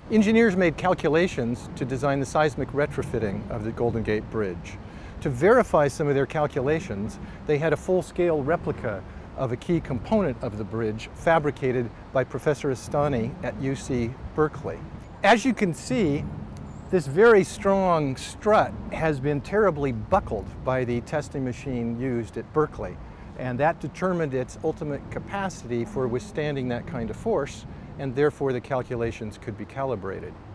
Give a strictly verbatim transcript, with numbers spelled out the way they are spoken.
Engineers made calculations to design the seismic retrofitting of the Golden Gate Bridge. To verify some of their calculations, they had a full-scale replica of a key component of the bridge fabricated by Professor Astani at U C Berkeley. As you can see, this very strong strut has been terribly buckled by the testing machine used at Berkeley, and that determined its ultimate capacity for withstanding that kind of force, and therefore the calculations could be calibrated.